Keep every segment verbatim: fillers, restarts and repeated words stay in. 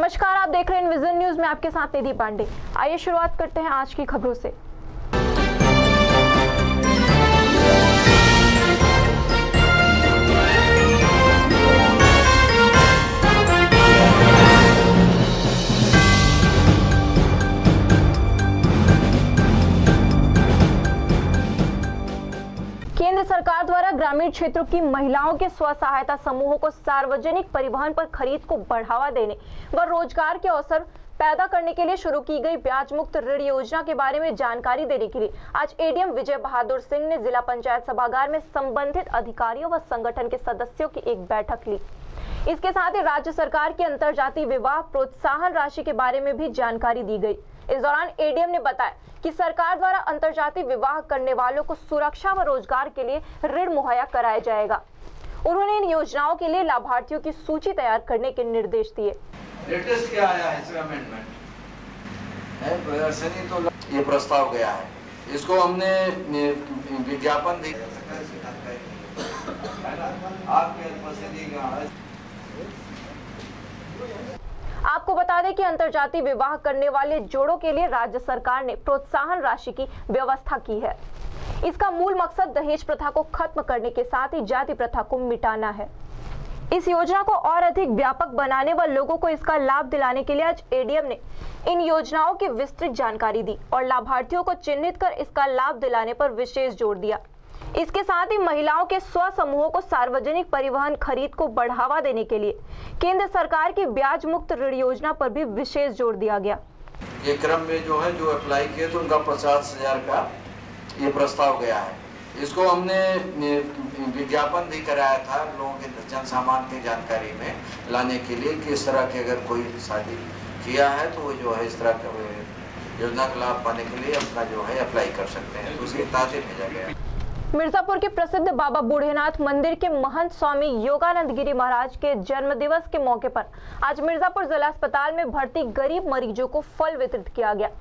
नमस्कार, आप देख रहे हैं विजन न्यूज में आपके साथ निधि पांडे। आइए शुरुआत करते हैं आज की खबरों से। केंद्र सरकार द्वारा ग्रामीण क्षेत्रों की महिलाओं के स्व सहायता समूहों को सार्वजनिक परिवहन पर खरीद को बढ़ावा देने व रोजगार के अवसर पैदा करने के लिए शुरू की गई ब्याज मुक्त ऋण योजना के बारे में जानकारी देने के लिए आज एडीएम विजय बहादुर सिंह ने जिला पंचायत सभागार में संबंधित अधिकारियों व संगठन के सदस्यों की एक बैठक ली। इसके साथ ही राज्य सरकार की अंतरजातीय विवाह प्रोत्साहन राशि के बारे में भी जानकारी दी गई। इस दौरान एडीएम ने बताया कि सरकार द्वारा अंतरजातीय विवाह करने वालों को सुरक्षा व रोजगार के लिए ऋण मुहैया कराया जाएगा। उन्होंने इन योजनाओं के लिए लाभार्थियों की सूची तैयार करने के निर्देश दिए। लेटेस्ट क्या आया है इसमें अमेंडमेंट है, प्रदर्शनी तो ये प्रस्ताव गया है, इसको हमने विज्ञापन दी आपके उपस्थिति का। आपको बता दें कि अंतरजातीय विवाह करने वाले जोड़ों के लिए राज्य सरकार ने प्रोत्साहन राशि की व्यवस्था की है। इसका मूल मकसद दहेज प्रथा को खत्म करने के साथ ही जाति प्रथा को मिटाना है। इस योजना को और अधिक व्यापक बनाने व लोगों को इसका लाभ दिलाने के लिए आज एडीएम ने इन योजनाओं की विस्तृत जानकारी दी और लाभार्थियों को चिन्हित कर इसका लाभ दिलाने पर विशेष जोर दिया। इसके साथ ही महिलाओं के स्व समूहों को सार्वजनिक परिवहन खरीद को बढ़ावा देने के लिए केंद्र सरकार की ब्याज मुक्त ऋण योजना पर भी विशेष जोर दिया गया। ये क्रम में जो है जो अप्लाई किए तो उनका पचास हजार का ये प्रस्ताव गया है, इसको हमने विज्ञापन भी कराया था लोगों के जन सामान की जानकारी में लाने के लिए कि इस तरह की अगर कोई शादी किया है तो वो जो है इस तरह का योजना का लाभ पाने के लिए अपना जो है अप्लाई कर सकते हैं, तो उसके तहत भेजा गया। मिर्जापुर के प्रसिद्ध बाबा बूढ़ेनाथ मंदिर के महंत स्वामी योगानंद गिरी महाराज के जन्म दिवस के मौके पर आज मिर्जापुर जिला अस्पताल में भर्ती गरीब मरीजों को फल वितरित किया गया।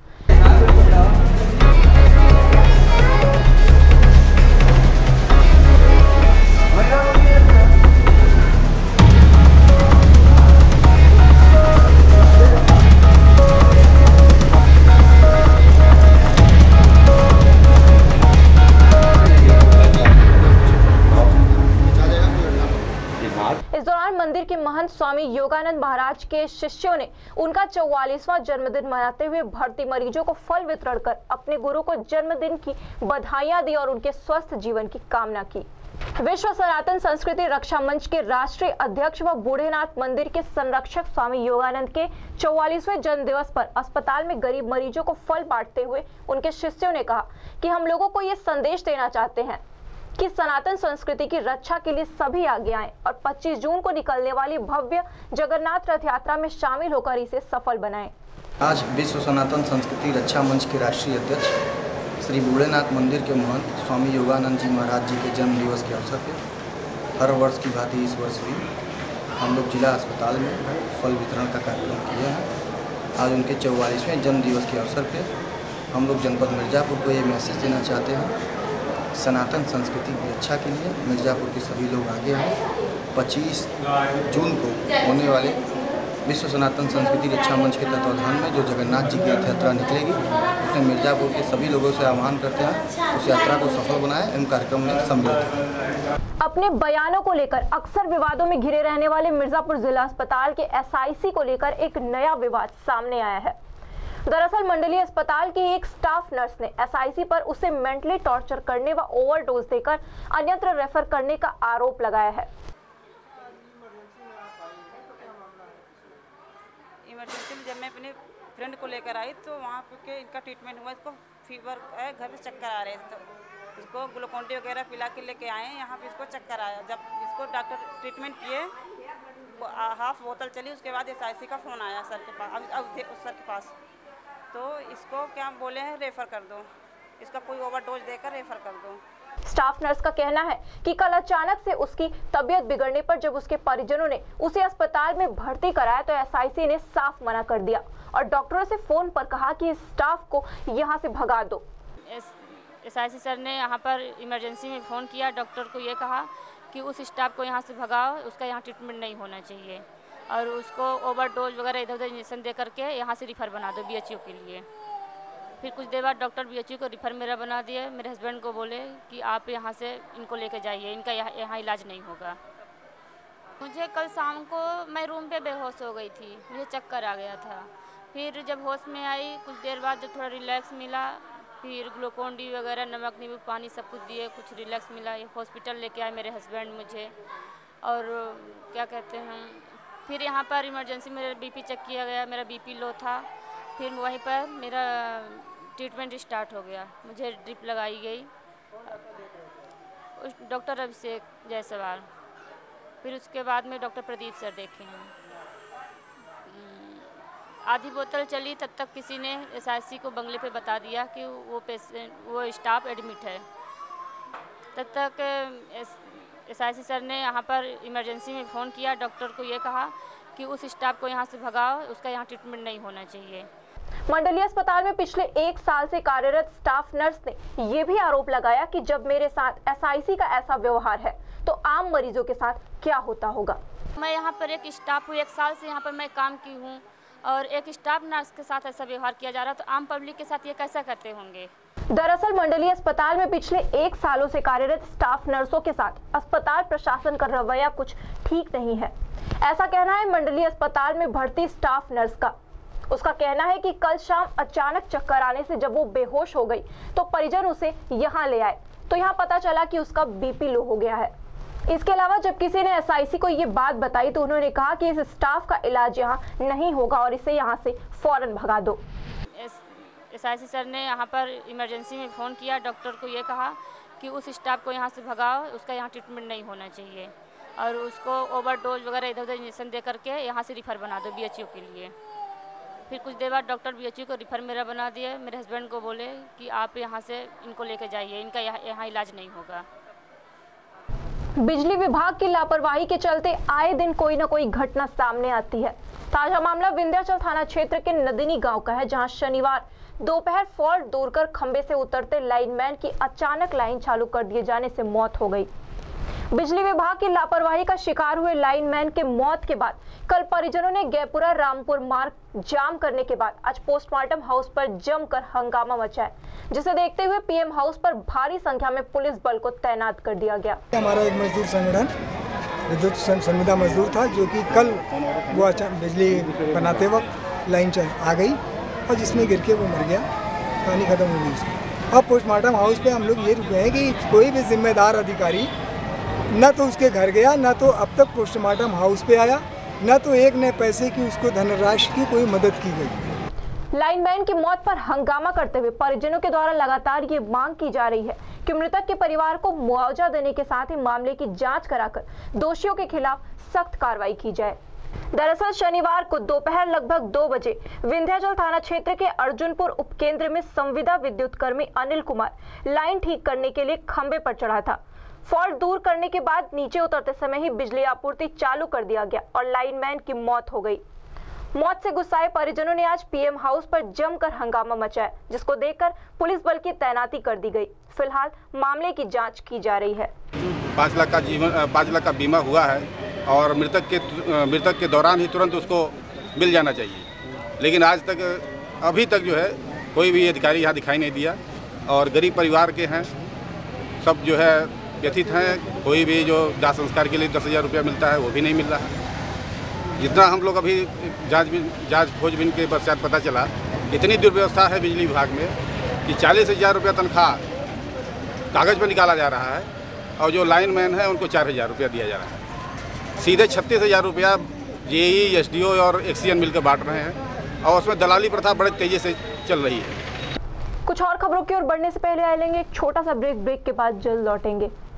इस दौरान मंदिर के महंत स्वामी योगानंद महाराज के शिष्यों ने उनका चौवालीसवां जन्मदिन मनाते हुए भर्ती मरीजों को फल वितरण कर अपने गुरु को जन्मदिन की बधाइयां दी और उनके स्वस्थ जीवन की कामना की। विश्व सनातन संस्कृति रक्षा मंच के राष्ट्रीय अध्यक्ष व बूढ़ेनाथ मंदिर के संरक्षक स्वामी योगानंद के चौवालीसवें जन्म दिवस पर अस्पताल में गरीब मरीजों को फल बांटते हुए उनके शिष्यों ने कहा कि हम लोगों को ये संदेश देना चाहते हैं कि सनातन संस्कृति की रक्षा के लिए सभी आगे आएं और पच्चीस जून को निकलने वाली भव्य जगन्नाथ रथ यात्रा में शामिल होकर इसे सफल बनाएं। आज विश्व सनातन संस्कृति रक्षा मंच के राष्ट्रीय अध्यक्ष श्री बूढ़ेनाथ मंदिर के महंत स्वामी योगानंद जी महाराज जी के जन्म दिवस के अवसर पर हर वर्ष की भांति इस वर्ष भी हम लोग जिला अस्पताल में फल वितरण का कार्यक्रम किए हैं। आज उनके चौवालीसवें जन्म दिवस के अवसर पर हम लोग जनपद मिर्जापुर को ये मैसेज देना चाहते हैं, सनातन संस्कृति की रक्षा के लिए मिर्जापुर के सभी लोग आगे आए। पच्चीस जून को होने वाले विश्व सनातन संस्कृति रक्षा मंच के तत्वाधान में जो जगन्नाथ जी की रथ यात्रा निकलेगी, उसमें मिर्जापुर के सभी लोगों से आह्वान करते हैं उस यात्रा को सफल बनाएं, इन कार्यक्रम में सम्मिलित हैं। अपने बयानों को लेकर अक्सर विवादों में घिरे रहने वाले मिर्जापुर जिला अस्पताल के एसआईसी को लेकर एक नया विवाद सामने आया है। दरअसल मंडलीय अस्पताल की एक स्टाफ नर्स ने एसआईसी पर उसे मेंटली टॉर्चर करने व ओवरडोज देकर अन्यत्र रेफर करने का आरोप लगाया है। इमरजेंसी में जब मैं अपने फ्रेंड को लेकर आई तो वहाँ पे इनका ट्रीटमेंट हुआ, इसको फीवर है, घर में चक्कर आ रहे थे, तो इसको ग्लूकोन डी वगैरह पिला के लेके आए हैं। यहाँ पे इसको चक्कर आया, जब इसको डॉक्टर ट्रीटमेंट किए हाफ बोतल चली, उसके बाद एसआईसी का फ़ोन आया सर के पास, अब अब सर के पास, तो इसको क्या बोले हैं रेफर कर दो, इसका कोई ओवरडोज देकर रेफर कर दो। स्टाफ नर्स का कहना है कि कल अचानक से उसकी तबीयत बिगड़ने पर जब उसके परिजनों ने उसे अस्पताल में भर्ती कराया तो एसआईसी ने साफ मना कर दिया और डॉक्टरों से फोन पर कहा कि स्टाफ को यहां से भगा दो। एसआईसी सर ने यहां पर इमरजेंसी में फ़ोन किया, डॉक्टर को ये कहा कि उस स्टाफ को यहां से भगाओ, उसका यहां ट्रीटमेंट नहीं होना चाहिए। और उसको ओवरडोज वगैरह इधर उधर इंजेक्शन दे करके यहाँ से रिफ़र बना दो बीएचयू के लिए। फिर कुछ देर बाद डॉक्टर बीएचयू को रिफ़र मेरा बना दिए। मेरे हस्बैंड को बोले कि आप यहाँ से इनको लेके जाइए, इनका यहाँ यहाँ इलाज नहीं होगा। मुझे कल शाम को मैं रूम पे बेहोश हो गई थी, मुझे चक्कर आ गया था। फिर जब होश में आई कुछ देर बाद जब थोड़ा रिलैक्स मिला, फिर ग्लूकोन डी वगैरह नमक नींबू पानी सब कुछ दिए, कुछ रिलैक्स मिला। हॉस्पिटल लेके आए मेरे हस्बैंड मुझे, और क्या कहते हैं, फिर यहाँ पर इमरजेंसी मेरा बीपी चेक किया गया, मेरा बीपी लो था। फिर वहीं पर मेरा ट्रीटमेंट स्टार्ट हो गया, मुझे ड्रिप लगाई गई उस डॉक्टर अभिषेक जायसवाल। फिर उसके बाद में डॉक्टर प्रदीप सर देखे हैं। आधी बोतल चली तब तक किसी ने एसआईसी को बंगले पे बता दिया कि वो पेशेंट वो स्टाफ एडमिट है। तब तक एसआईसी सर ने यहाँ पर इमरजेंसी में फ़ोन किया, डॉक्टर को ये कहा कि उस स्टाफ को यहाँ से भगाओ, उसका यहाँ ट्रीटमेंट नहीं होना चाहिए। मंडलीय अस्पताल में पिछले एक साल से कार्यरत स्टाफ नर्स ने ये भी आरोप लगाया कि जब मेरे साथ एसआईसी का ऐसा व्यवहार है तो आम मरीजों के साथ क्या होता होगा। मैं यहाँ पर एक स्टाफ हूँ, एक साल से यहाँ पर मैं काम की हूँ, और एक स्टाफ नर्स के साथ ऐसा व्यवहार किया जा रहा है तो आम पब्लिक के साथ ये कैसा करते होंगे। दरअसल मंडलीय अस्पताल में पिछले एक सालों से कार्यरत स्टाफ नर्सों के साथ अस्पताल प्रशासन का रवैया कुछ ठीक नहीं है, ऐसा कहना है मंडलीय अस्पताल में भर्ती स्टाफ नर्स का। उसका कहना है कि कल शाम अचानक चक्कर आने से जब वो बेहोश हो गई तो परिजन उसे यहाँ ले आए तो यहाँ पता चला कि उसका बीपी लो हो गया है। इसके अलावा जब किसी ने एसआईसी को ये बात बताई तो उन्होंने कहा कि इस स्टाफ का इलाज यहाँ नहीं होगा और इसे यहाँ से फौरन भगा दो। एसआईसी सर ने यहाँ पर इमरजेंसी में फ़ोन किया, डॉक्टर को ये कहा कि उस स्टाफ को यहाँ से भगाओ, उसका यहाँ ट्रीटमेंट नहीं होना चाहिए, और उसको ओवरडोज वगैरह इधर उधर इंजेक्शन दे करके यहाँ से रिफ़र बना दो बीएचयू के लिए। फिर कुछ देर बाद डॉक्टर बीएचयू को रिफ़र मेरा बना दिए। मेरे हस्बैंड को बोले कि आप यहाँ से इनको लेके जाइए, इनका यहाँ यहाँ इलाज नहीं होगा। बिजली विभाग की लापरवाही के चलते आए दिन कोई न कोई घटना सामने आती है। ताजा मामला विंध्याचल थाना क्षेत्र के नदिनी गांव का है, जहां शनिवार दोपहर फॉल्ट दूर कर खंबे से उतरते लाइनमैन की अचानक लाइन चालू कर दिए जाने से मौत हो गई। बिजली विभाग की लापरवाही का शिकार हुए लाइनमैन के मौत के बाद कल परिजनों ने गैपुरा रामपुर मार्ग जाम करने के बाद आज पोस्टमार्टम हाउस पर जमकर हंगामा मचाया, जिसे देखते हुए पीएम हाउस पर भारी संख्या में पुलिस बल को तैनात कर दिया गया। हमारा एक मजदूर संगठन विद्युत संविदा मजदूर था, जो कि कल वो अचानक बिजली बनाते वक्त लाइन आ गई और जिसमें गिर के वो मर गया, कहानी खत्म हो गई उसकी। अब पोस्टमार्टम हाउस पे हम लोग ये रुके हैं कि कोई भी जिम्मेदार अधिकारी न तो उसके घर गया, न तो अब तक पोस्टमार्टम हाउस पे आया, न तो एक ने पैसे की उसको धनराशि की कोई मदद की गई। लाइनमैन की मौत पर हंगामा करते हुए परिजनों के द्वारा लगातार ये मांग की जा रही है कि मृतक के परिवार को मुआवजा देने के साथ ही मामले की जांच कराकर दोषियों के खिलाफ सख्त कार्रवाई की जाए। दरअसल शनिवार को दोपहर लगभग दो बजे विंध्याचल थाना क्षेत्र के अर्जुनपुर उपकेंद्र में संविदा विद्युत कर्मी अनिल कुमार लाइन ठीक करने के लिए खंबे पर चढ़ा था। फॉल्ट दूर करने के बाद नीचे उतरते समय ही बिजली आपूर्ति चालू कर दिया गया और लाइनमैन की मौत हो गई। मौत से गुस्साए परिजनों ने आज पीएम हाउस पर जमकर हंगामा मचाया, जिसको देखकर पुलिस बल की तैनाती कर दी गई। फिलहाल मामले की जांच की जा रही है। पाँच लाख का जीवन पाँच लाख का बीमा हुआ है और मृतक के मृतक के दौरान ही तुरंत उसको मिल जाना चाहिए, लेकिन आज तक अभी तक जो है कोई भी अधिकारी यहाँ दिखाई नहीं दिया और गरीब परिवार के हैं, सब जो है व्यथित हैं। कोई भी जो दाह संस्कार के लिए दस हज़ार रुपया मिलता है वो भी नहीं मिल रहा है। जितना हम लोग अभी जांच जांच खोजबीन के पश्चात पता चला, इतनी दुर्व्यवस्था है बिजली विभाग में कि चालीस हज़ार रुपया तनख्वाह कागज़ पर निकाला जा रहा है और जो लाइनमैन है उनको चार हज़ार रुपया दिया जा रहा है। सीधे छत्तीस हज़ार रुपया जेई, एसडीओ और एक्सीएन मिलकर बांट रहे हैं और उसमें दलाली प्रथा बड़े तेज़ी से चल रही है। कुछ और खबरों की ओर बढ़ने से पहले आए लेंगे एक छोटा सा ब्रेक। ब्रेक के बाद जल्द लौटेंगे।